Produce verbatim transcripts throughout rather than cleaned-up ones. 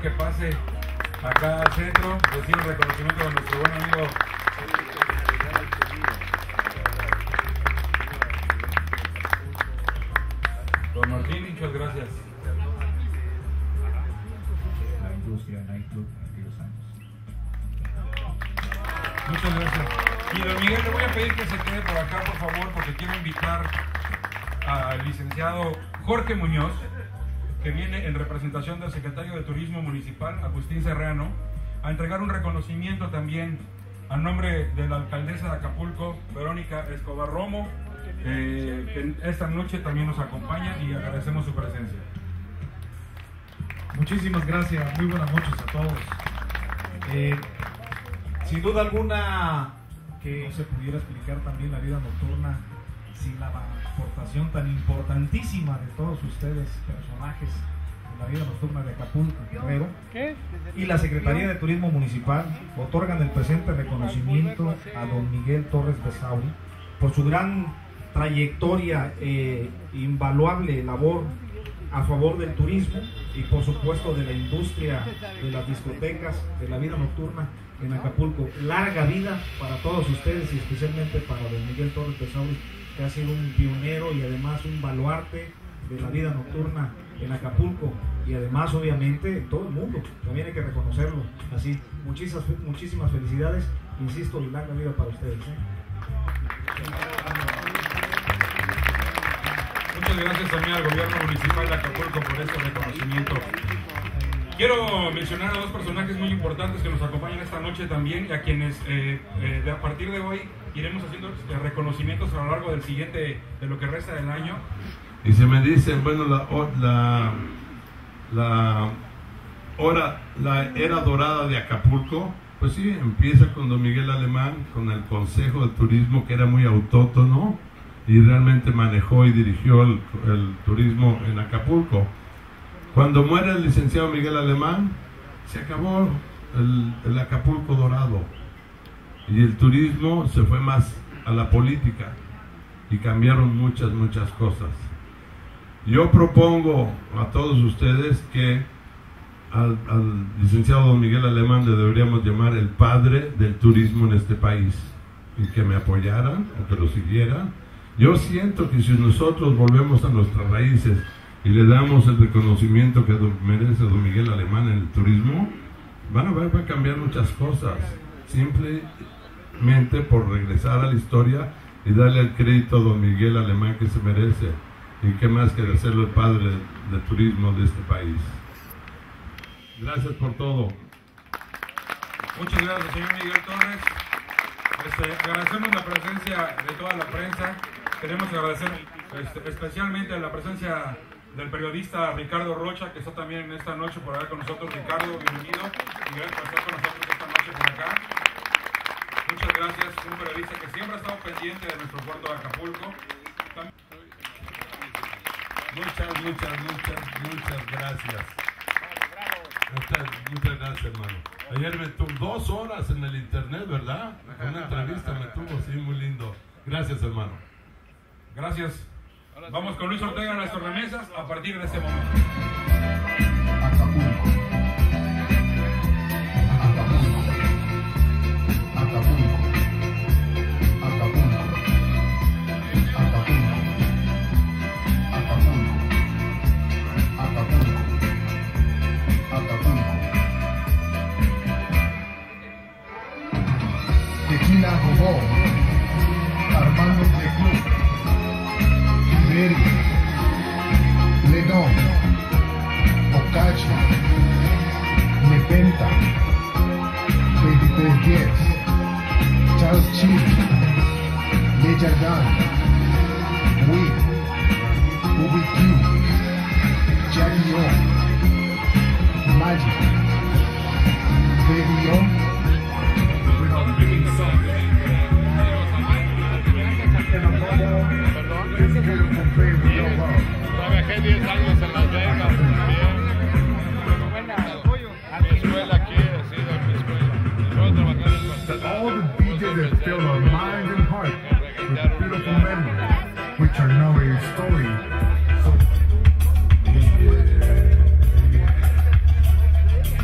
que pase acá al centro, decir el reconocimiento de nuestro buen amigo don Martín. Muchas gracias. La industria Nightclub en aquellos años. Muchas gracias. Y don Miguel, le voy a pedir que se quede por acá, por favor, porque quiero invitar al licenciado Jorge Muñoz, que viene en representación del secretario de Turismo Municipal, Agustín Serrano, a entregar un reconocimiento también a nombre de la alcaldesa de Acapulco, Verónica Escobar Romo, eh, que esta noche también nos acompaña y agradecemos su presencia. Muchísimas gracias, muy buenas noches a todos. Eh, sin duda alguna que no se pudiera explicar también la vida nocturna sin la aportación tan importantísima de todos ustedes, personajes de la vida nocturna de Acapulco, Guerrero, y la Secretaría de Turismo Municipal otorgan el presente reconocimiento a don Miguel Torres Besauri por su gran trayectoria, eh, invaluable labor a favor del turismo y por supuesto de la industria de las discotecas, de la vida nocturna en Acapulco. Larga vida para todos ustedes y especialmente para don Miguel Torres Besauri, que ha sido un pionero y además un baluarte de la vida nocturna en Acapulco y además obviamente en todo el mundo, también hay que reconocerlo. Así, muchísimas, muchísimas felicidades, insisto, y larga vida para ustedes, ¿eh? Muchas gracias también al gobierno municipal de Acapulco por este reconocimiento. Quiero mencionar a dos personajes muy importantes que nos acompañan esta noche también y a quienes eh, eh, de, a partir de hoy iremos haciendo eh, reconocimientos a lo largo del siguiente, de lo que resta del año. Y se me dicen, bueno, la, la, la hora, la era dorada de Acapulco, pues sí, empieza con don Miguel Alemán, con el Consejo de Turismo, que era muy autóctono y realmente manejó y dirigió el, el turismo en Acapulco. Cuando muere el licenciado Miguel Alemán, se acabó el, el Acapulco dorado y el turismo se fue más a la política y cambiaron muchas, muchas cosas. Yo propongo a todos ustedes que al, al licenciado don Miguel Alemán le deberíamos llamar el padre del turismo en este país y que me apoyaran o que lo siguieran. Yo siento que si nosotros volvemos a nuestras raíces y le damos el reconocimiento que merece don Miguel Alemán en el turismo, van a ver, va a cambiar muchas cosas, simplemente por regresar a la historia y darle el crédito a don Miguel Alemán que se merece, y qué más que de serlo el padre del turismo de este país. Gracias por todo. Muchas gracias, señor Miguel Torres. Este, agradecemos la presencia de toda la prensa. Queremos agradecer este, especialmente la presencia del periodista Ricardo Rocha, que está también en esta noche por acá con nosotros. Ricardo, bienvenido y gracias por estar con nosotros esta noche por acá. Muchas gracias, un periodista que siempre ha estado pendiente de nuestro puerto de Acapulco. También... Muchas, muchas, muchas, muchas gracias. Muchas, muchas gracias, hermano. Ayer me tuvo dos horas en el internet, ¿verdad? Una entrevista me tuvo, sí, muy lindo. Gracias, hermano. Gracias. Vamos con Luis Ortega en nuestras remesas a partir de este momento. Acapulco. Acapulco. Acapulco. Acapulco. Acapulco. Acapulco. Acapulco. Acapulco. Tequila Robó. Armando de Club. Ledón, Ocacha, Nepenta, veintitrés diez, Charles Chile, Le Jardin, Wick, U B Q, Jackie O, Magic, Baby O. Trabajé diez años en Las Vegas, bien. Mi escuela aquí, ha sido mi escuela. Luego trabajé en el Constellation. All the D Js that fill our mind and heart with beautiful memories, which are now a story. So, yeah, yeah.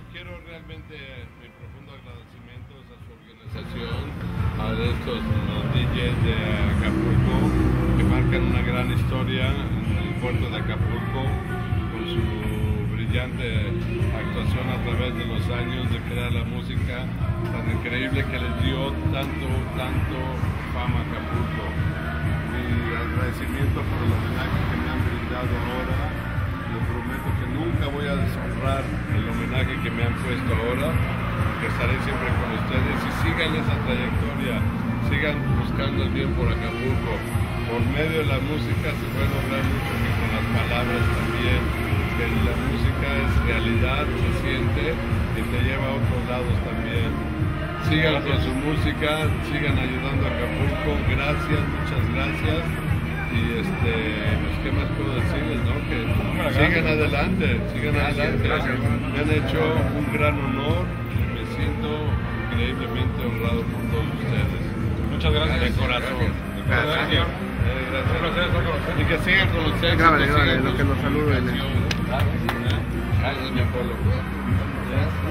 quiero realmente mi profundo agradecimiento a su organización, a estos los D Js de Acapulco que marcan una gran historia en el puerto de Acapulco con su brillante actuación a través de los años de crear la música tan increíble que les dio tanto, tanto fama a Acapulco. Mi agradecimiento por el homenaje que me han brindado ahora. Les prometo que nunca voy a deshonrar el homenaje que me han puesto ahora, que estaré siempre con ustedes y sigan esa trayectoria, sigan buscando el bien por Acapulco. Por medio de la música se puede lograr mucho, que con las palabras también, que la música es realidad, se siente y te lleva a otros lados también. Sigan con su música, sigan ayudando a Acapulco, gracias, muchas gracias. Y este, pues, ¿qué más puedo decirles, no? Que bueno, sigan adelante, sigan gracias, adelante. Gracias. Me han hecho un gran honor y me siento increíblemente honrado por todos ustedes. Muchas gracias. De corazón. De corazón. Gracias. Eh, gracias. Un placer estar con ustedes. Y que sigan con los éxitos. Grábale, grábale, sigan lo con que su nos saluden. comunicación. Gracias, mi Apolo.